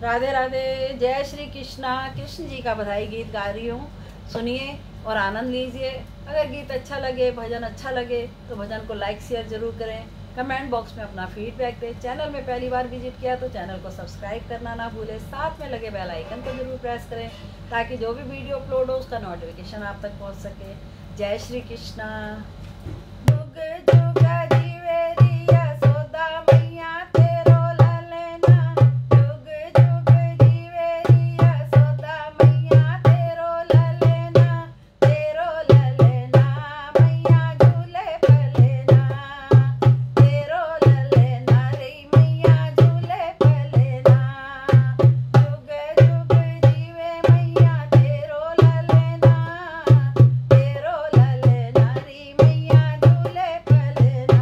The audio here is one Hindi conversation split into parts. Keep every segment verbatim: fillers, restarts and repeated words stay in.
राधे राधे, जय श्री कृष्णा। कृष्ण जी का बधाई गीत गा रही हूँ, सुनिए और आनंद लीजिए। अगर गीत अच्छा लगे, भजन अच्छा लगे तो भजन को लाइक शेयर जरूर करें। कमेंट बॉक्स में अपना फीडबैक दें। चैनल में पहली बार विजिट किया तो चैनल को सब्सक्राइब करना ना भूलें। साथ में लगे बेल आइकन को जरूर प्रेस करें ताकि जो भी वीडियो अपलोड हो उसका नोटिफिकेशन आप तक पहुँच सके। जय श्री कृष्णा। जुग जुग जीवे रिया सोदा मैया तेरो ललना, जुग जुग जीवे रिया सोदा मैया तेरो ललना, तेरो ललना मैया झूले पलना, तेरो ललना रे मैया झूले पलना, जुग जुग जीवे मैया तेरो ललना, तेरो ललना रे मैया झूले पलना।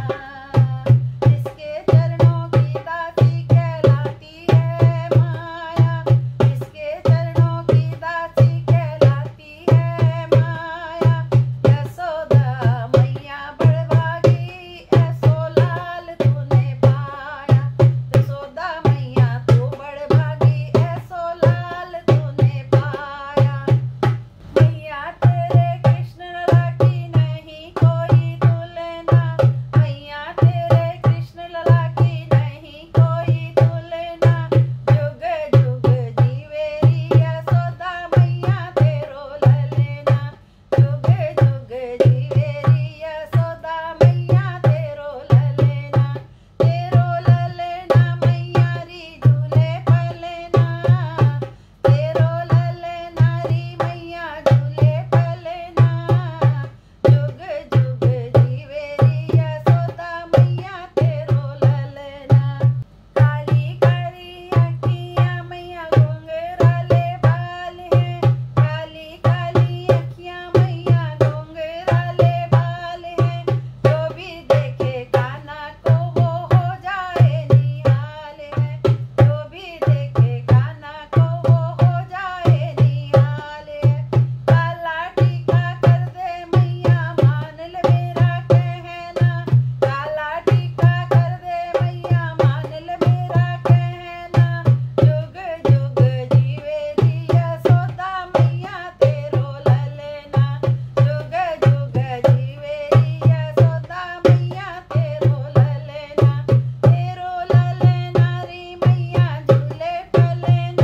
इसके चरणों की दासी कहलाती है माया, इसके चरणों की दासी कहलाती है माया। यशोदा मैया बड़भागी ऐसो लाल तूने पाया, यशोदा मैया तू बड़भागी ऐसो लाल तूने पाया। मैया तेरे कृष्ण लला की नहीं कोई तुलना, मैया तेरे कृष्ण लला की नहीं कोई तुलना, जुग जुग जीवे रिया सोदा मैया तेरो ललना, जुग जुग जीवे रिया सोदा मैया तेरो ललना, तेरो ललना मैया री झूले पलना, तेरो ललना री मैया झूले पलना, जुग जुग जीवे रिया सोदा मैया तेरो ललना। काली काली अखियाँ मैया घुंघराले बाल हैं, काली काली अखियाँ मैया घुंघराले बाल हैं, जो भी देखे कान्हा को वो हो जाए निहाल है, जो भी देखे कान्हा को वो हो जाए निहाल है। काला टीका कर दे मैया मान ले मेरा कहना, काला टीका कर दे मैया मान ले मेरा कहना, जुग जुग जीवे रिया सोदा मैया तेरो ललना, जुग जुग जीवे रिया सोदा मैया तेरो ललना, तेरो ललना री मैया झूले पलना,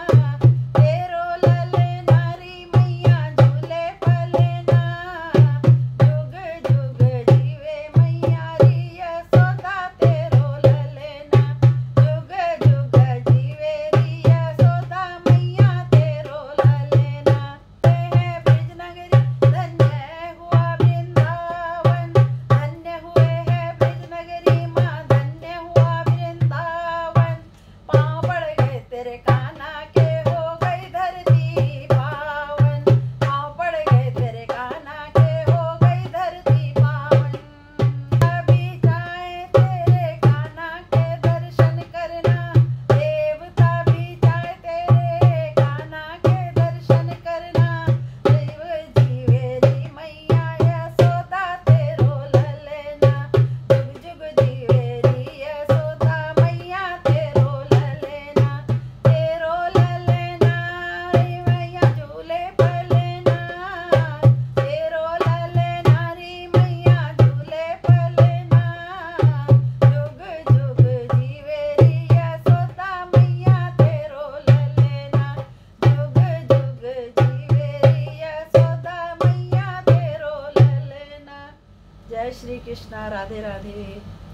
तेरो ललना री मैया झूले पलना, जुग जुग जीवे मैया रिया सोदा तेरो ललना, जुग जुग जीवे रिया सोदा मैया तेरो ललना। है ब्रज नगरी धन्य हुआ वृंदावन, धन्य हुए है ब्रज नगरी माँ, धन्य हुआ वृंदावन। पाँव पड़ गए तेरे कान्हा के हो गई धरती पावन, पाँव पड़ गए तेरे कान्हा के हो गई धरती पावन। कभी चाहे तेरे कान्हा के दर्शन करना, देवता भी चाहे तेरे कान्हा के दर्शन करना, शिव जीवे री मैया यशोदा तेरो ललना, जुग जुग जीवे री यशोदा मैया तेरो ललना, तेरो ललना री मैया झूले पलना, तेरो ललना री मैया झूले पलना, जुग जुग जीवे री यशोदा मैया तेरो ललना, जुग जुग जीवे री यशोदा मैया तेरो ललना। जय श्री कृष्णा। राधे राधे।